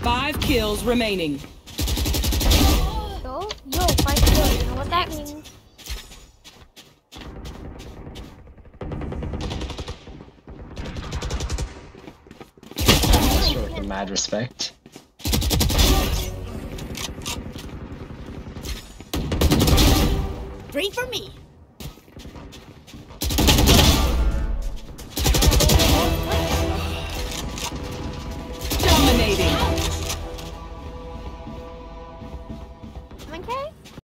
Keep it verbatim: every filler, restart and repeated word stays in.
Five kills remaining. Yo, yo, five kills. You know what that means? Sure, with mad respect. Three for me.